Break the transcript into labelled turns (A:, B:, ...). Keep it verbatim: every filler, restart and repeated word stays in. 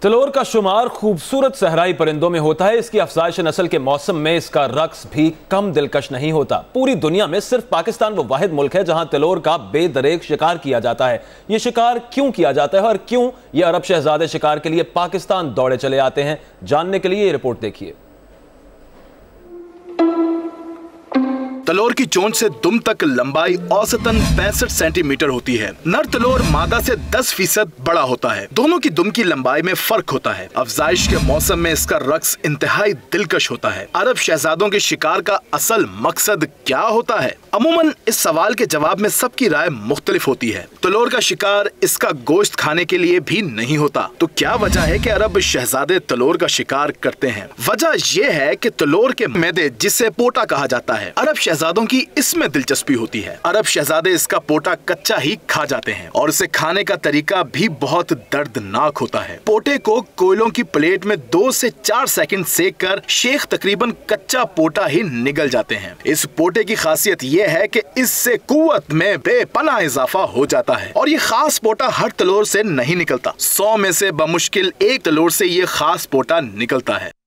A: तलोर का शुमार खूबसूरत सहराई परिंदों में होता है। इसकी अफजाइश नस्ल के मौसम में इसका रक्स भी कम दिलकश नहीं होता। पूरी दुनिया में सिर्फ पाकिस्तान वो वाहिद मुल्क है जहां तलोर का बेदरेक शिकार किया जाता है। ये शिकार क्यों किया जाता है और क्यों ये अरब शहजादे शिकार के लिए पाकिस्तान दौड़े चले आते हैं, जानने के लिए ये रिपोर्ट देखिए।
B: तलोर की चोंच से दुम तक लंबाई औसतन पैंसठ सेंटीमीटर होती है। नर तलोर मादा से दस फीसद बड़ा होता है। दोनों की दुम की लंबाई में फर्क होता है। अफजाइश के मौसम में इसका रक्स इंतहाई दिलकश होता है। अरब शहजादों के शिकार का असल मकसद क्या होता है? अमूमन इस सवाल के जवाब में सबकी राय मुख्तलिफ होती है। तलोर का शिकार इसका गोश्त खाने के लिए भी नहीं होता। तो क्या वजह है कि अरब शहजादे तलोर का शिकार करते हैं? वजह यह है कि तलोर के मैदे, जिसे पोटा कहा जाता है, अरब शहजादों की इसमें दिलचस्पी होती है। अरब शहजादे इसका पोटा कच्चा ही खा जाते हैं और इसे खाने का तरीका भी बहुत दर्दनाक होता है। पोटे को कोयलों की प्लेट में दो से चार सेकंड सेक कर शेख तकरीबन कच्चा पोटा ही निगल जाते हैं। इस पोटे की खासियत यह है कि इससे कुव्वत में बेपनाह इजाफा हो जाता है और ये खास पोटा हर तलोर से नहीं निकलता। सौ में से बमुश्किल एक तलोर से ये खास पोटा निकलता है।